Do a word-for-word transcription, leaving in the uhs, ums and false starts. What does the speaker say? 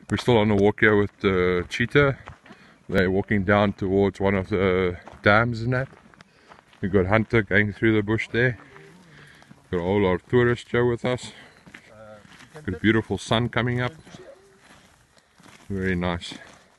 We're still on a walk here with the cheetah. They're walking down towards one of the dams and that. We've got Hunter going through the bush there. Got all our tourists here with us. Got a beautiful sun coming up. Very nice.